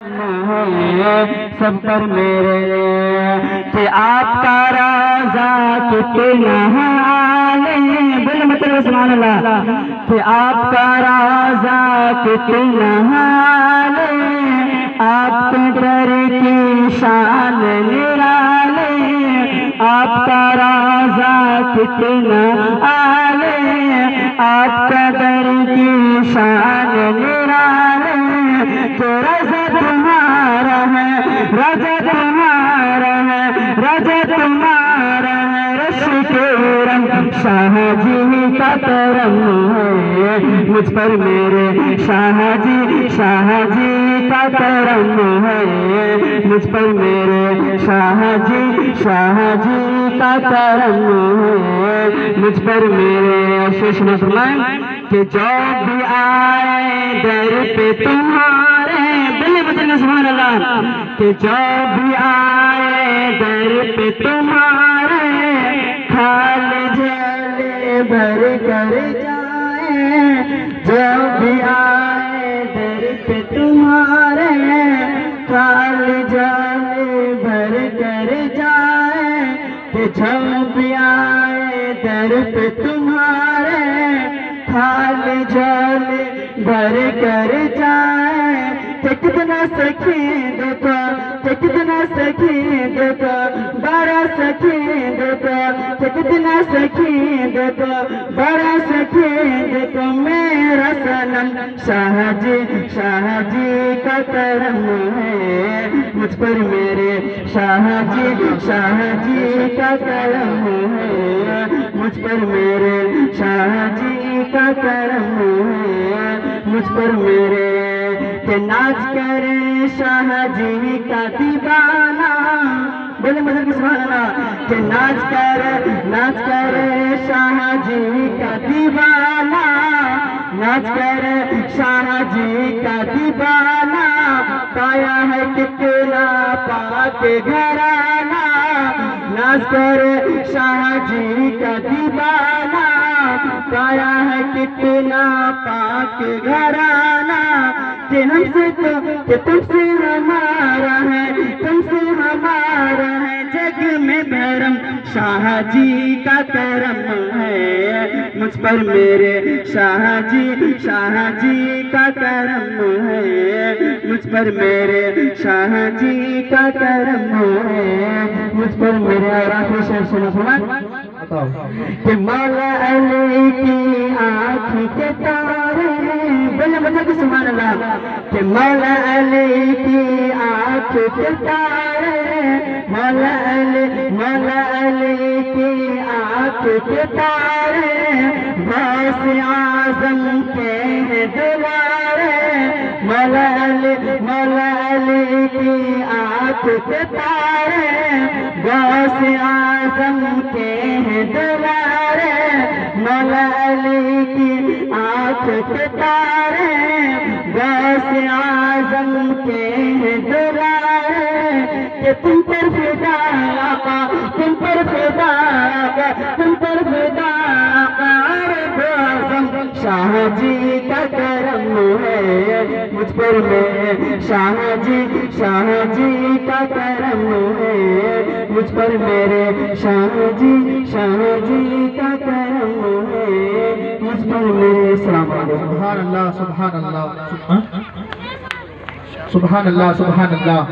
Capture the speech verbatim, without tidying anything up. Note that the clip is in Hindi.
सब पर मेरे कि आपका राजा कितना हाले, बोले मतलब सुभान अल्लाह, कि आपका राजा कितना हाले, आपके दर की शान निराले, आपका राजा कितना आले, आपका दर की शान निराले, तो राजा तुम्हारा है, राजा तुम्हारा है, राजा तुम्हारा है, रश के रंग शाह जी का करम है, मुझ पर मेरे शाह जी, शाह जी का करम है, मुझ पर मेरे शाह जी, शाह जी का करम है, मुझ पर मेरे शेष फरमाएं कि जो भी आए दर पे तुम्हारे, दिल बचन सुभान अल्लाह, कि जो भी आए दर पे तुम्हारे, खाली झोले भर कर जाए, जो भी आए दर पे तुम्हारे, खाली झोले भर कर जाए, कि जो भी आए दर पे तुम्हारे, खाली झोले भर कर जाए, कितना सखी देखो, कितना सखी देखो, बड़ा सखी देखो, कितना सखी देखो, बड़ा सखी देखो, मेरा सनम शाह जी, शाह जी का करम है, मुझ पर मेरे शाह जी, शाह जी का करम है, मुझ पर मेरे शाह जी का करम है, मुझ पर मेरे के नाच करे शाह जी का दीवाना, बोले मतलब सुभान अल्लाह, के नाच करे, नाच करे शाह जी का दीवाना, नाच करे शाह जी का दीवाना, पाया है कितना पाक घराना, नाच करे शाह जी का दीवाना, पाया है कितना पाक घराना, कि हमसे तो कि तुमसे हमारा है, तुमसे हमारा है, जग में भरम शाह जी का करम है, मुझ पर मेरे शाह जी, शाह जी का करम है, मुझ पर मेरे शाह जी का करम है, मुझ पर मेरे आखिरी शेर सुनो सुना कि मौला अली की आँख के तारे, बोले मतलब सुभान अल्लाह, कि मौला अली की आँख के तारे, मौला अली, मौला अली की आँख के तारे, गौस आज़म के हैं दुलारे, मौला अली, मौला अली की आँख के तारे, गौस आज़म के हैं दुलारे, मौला अली की आँख के तारे, गौस आज़म के हैं दुलारे, कि तुम पर फिदा आका, तुम पर फिदा आका, तुम पर फिदा आका, आज़म शाह जी का करम है, मुझ पर मेरे शाह जी, शाह जी का करम है, मुझ पर मेरे शाह जी, शाह जी का करम है, मुझ पर मेरे सलाम अलैकुम। सुभान अल्लाह, सुभान अल्लाह, सुभान अल्लाह, सुभान अल्लाह।